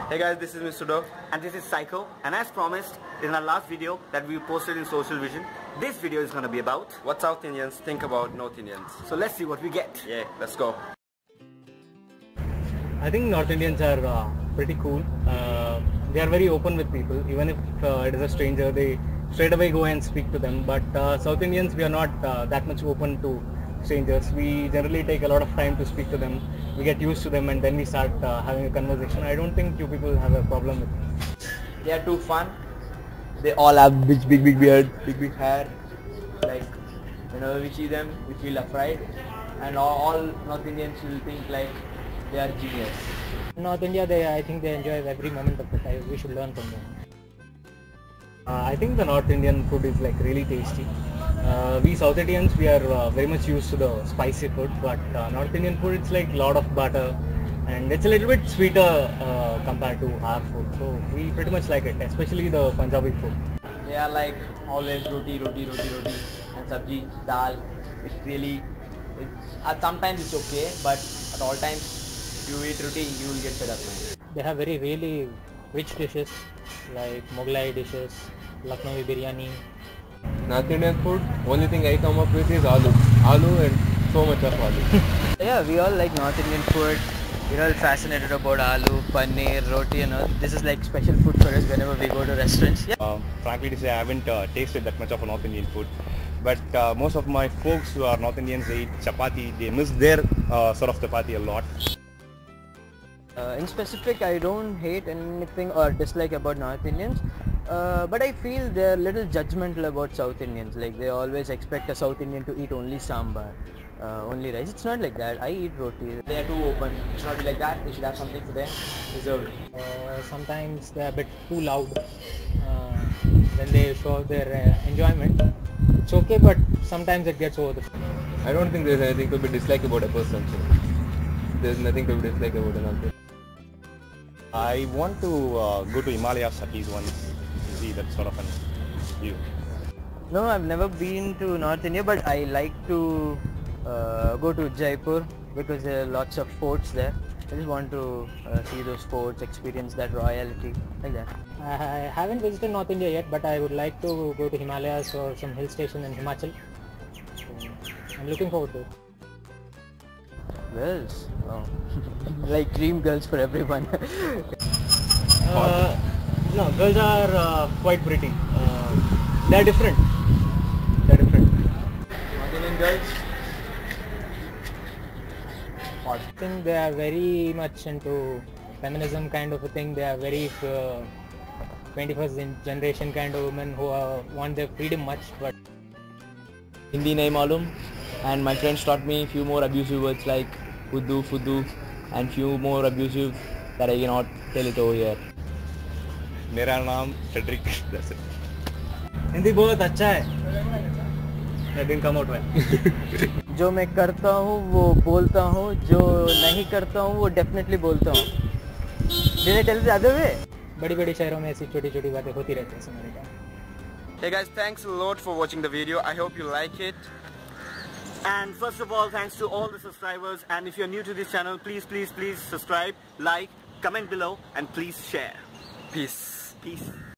Hey guys, this is Mr. Dog. And this is Psycho, and as promised in our last video that we posted in Social Vision, this video is going to be about what South Indians think about North Indians. So let's see what we get. Yeah, let's go. I think North Indians are pretty cool. They are very open with people. Even if it is a stranger, they straight away go and speak to them. But South Indians, we are not that much open to strangers. We generally take a lot of time to speak to them. We get used to them and then we start having a conversation. I don't think you people have a problem with it. They are too fun. They all have big beard, big hair. Like, whenever we see them, we feel afraid. And all North Indians will think like they are genius. North India, I think they enjoy every moment of the time. We should learn from them. I think the North Indian food is like really tasty. We South Indians, we are very much used to the spicy food, but North Indian food, it's like a lot of butter and it's a little bit sweeter compared to our food. So we pretty much like it, especially the Punjabi food. They are like always roti and sabji, dal. It's really, sometimes it's okay, but at all times if you eat roti, you will get fed up. They have really rich dishes like Mughlai dishes, Lucknowi biryani. North Indian food, only thing I come up with is aloo. Aloo and so much of aloo. Yeah, we all like North Indian food. We're all fascinated about aloo, paneer, roti and all. This is like special food for us whenever we go to restaurants. Yeah. Frankly to say, I haven't tasted that much of a North Indian food. But most of my folks who are North Indians, they eat chapati. They miss their sort of chapati a lot. In specific, I don't hate anything or dislike about North Indians. But I feel they're a little judgmental about South Indians. Like they always expect a South Indian to eat only sambar, only rice. It's not like that. I eat roti. They are too open. It's not like that. They should have something for them deserved. Sometimes they're a bit too loud when they show their enjoyment. It's okay, but sometimes it gets over the top. I don't think there's anything to be disliked about a person. So there's nothing to be disliked about another. I want to go to Himalayas at least once to see that sort of an view. No, I've never been to North India, but I like to go to Jaipur because there are lots of forts there. I just want to see those forts, experience that royalty, like that. I haven't visited North India yet, but I would like to go to Himalayas or some hill station in Himachal. So I'm looking forward to it. Girls? Oh. Like dream girls for everyone. No, girls are quite pretty. They're different. North Indian girls? I think they are very much into feminism kind of a thing. They are very 21st generation kind of women who want their freedom much. But Hindi nahi malum, and my friends taught me few more abusive words like fudu, and few more abusive that I cannot tell it over here. मेरा नाम Frederick. That's it. Hindi बहुत अच्छा है. That didn't come out well. जो मैं करता हूँ वो बोलता हूँ, जो नहीं करता हूँ वो डेफिनेटली बोलता हूँ. Did I tell it the other way? बड़ी शहरों में ऐसी छोटी बातें होती रहती हैं समझने का. Hey guys, thanks a lot for watching the video. I hope you like it. And first of all, thanks to all the subscribers, and if you're new to this channel, please subscribe, like, comment below and please share. Peace.